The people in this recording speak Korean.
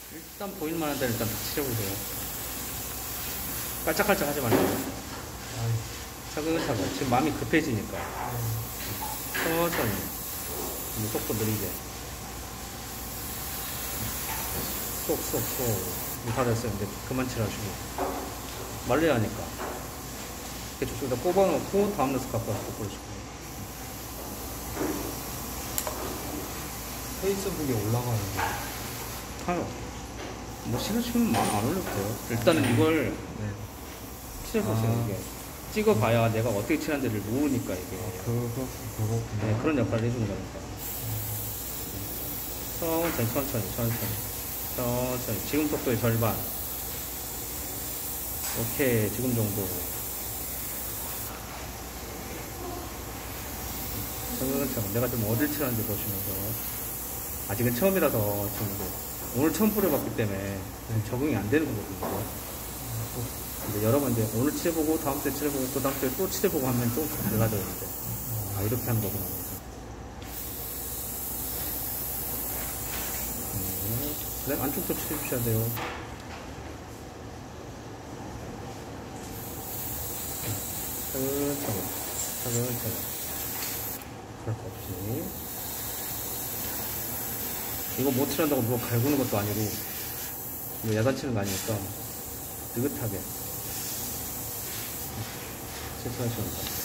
일단 보일만한 데는 일단 다 칠해보세요. 깔짝깔짝 하지 말고. 차근차근. 지금 마음이 급해지니까. 천천히. 속도 느리게. 쏙. 다 됐어요. 이제 그만 칠하시고. 말려야 하니까. 이렇게 저쪽에다 꼽아놓고 다음 녀석 갖고 와서 꽂으시고. 페이스북에 올라가는 거 타요. 뭐 싫으시면 안 올려도 돼요. 일단은 이걸 네. 칠해보세요. 이게 찍어봐야 내가 어떻게 칠한지를 모르니까 이게. 그거 네, 그런 역할을 해주는 거니까. 천천히. 지금 속도의 절반. 오케이, 지금 정도. 차근차근. 내가 좀 어딜 칠하는지 보시면서. 아직은 처음이라서 지금 오늘 처음 뿌려봤기 때문에 적응이 안 되는 거거든요. 근데 여러 번 이제 오늘 칠해보고 다음 주에 칠해보고 또 다음 주에 또 칠해보고 하면 좀 달라져요. 이제. 아, 이렇게 하는 거구나. 네, 안쪽도 칠해주셔야 돼요. 차근차근. 그럴 거 없이. 이거 못 칠한다고 누가 갈구는 것도 아니고, 이거 야단치는 거 아니니까, 느긋하게. 칠하시면 됩니다.